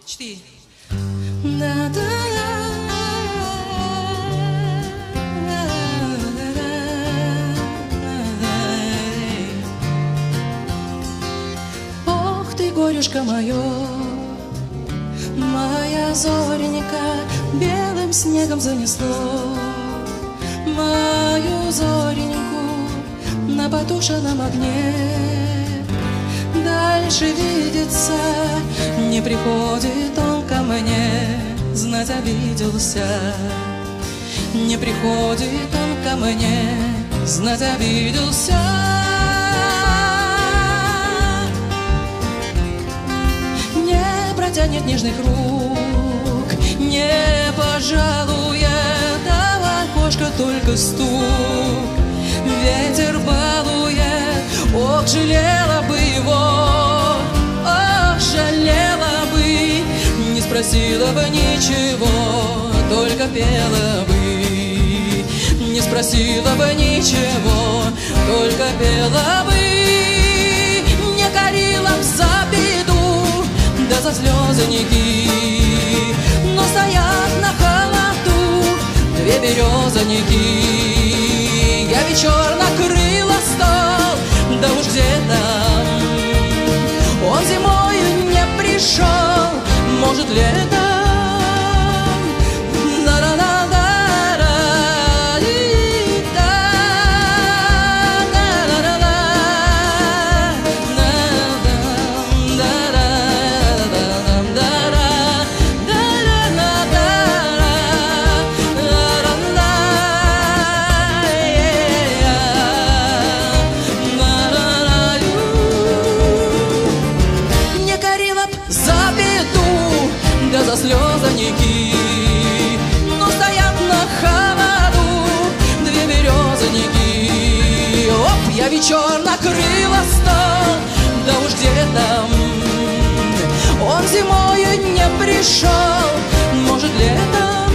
4. Ох ты, горюшка мое, моя зоренька, белым снегом занесло мою зореньку на потушенном огне. Дальше видится не приходит он ко мне, знать обиделся. Не приходит он ко мне, знать обиделся. Не протянет нежных рук, не пожалует, а в окошко только стук. Ветер балует, ох, жалела бы его, ох, жалела бы, не спросила бы ничего, только пела бы. Не спросила бы ничего, только пела бы. Не корила б за беду, да за слезоньки, но стоят на холоду две березоньки. Я вечер накрыла стол, да уж где там. Он зимою не пришел, может, летом. За слезоньки, но стоят на холоду две березоньки. Оп, я вечер накрыла стол, да уж где там. Он зимою не пришел, может, летом.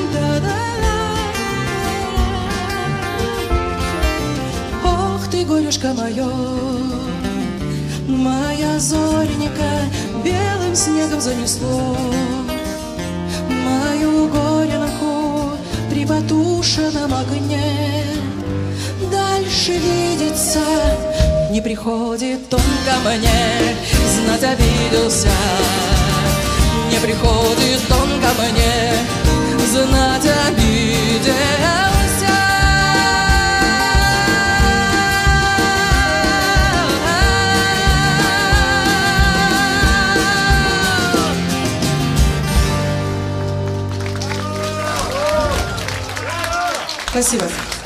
Ох ты, горюшка мое, моя зоренька, белым снегом занесло мою горенку при потушенном огне. Дальше видится не приходит он ко мне, знать обиделся. Не приходит он ко мне, знать обиделся. Спасибо.